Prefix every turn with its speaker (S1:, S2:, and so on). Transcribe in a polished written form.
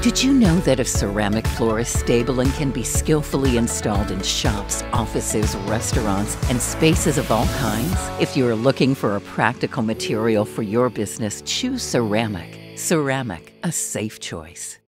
S1: Did you know that a ceramic floor is stable and can be skillfully installed in shops, offices, restaurants, and spaces of all kinds? If you're looking for a practical material for your business, choose ceramic. Ceramic, a safe choice.